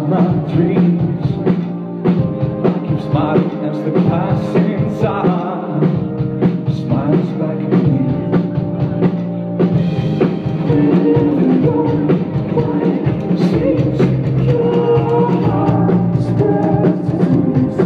my dreams. I keep smiling as the passing time smiles back at me. Seems your heart spreads its wings.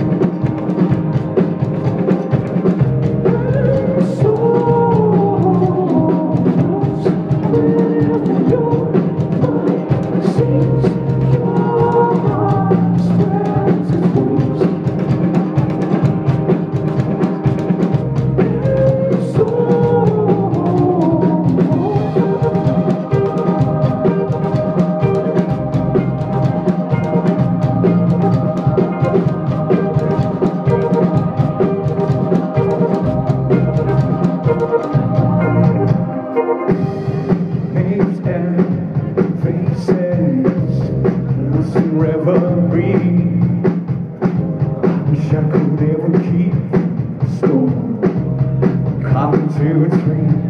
Reverie. I wish I could ever keep the storm calm to a dream.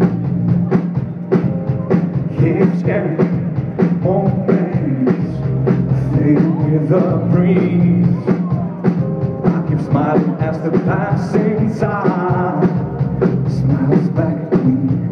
It's getting moments fade with the breeze. I keep smiling as the passing time smiles back at me.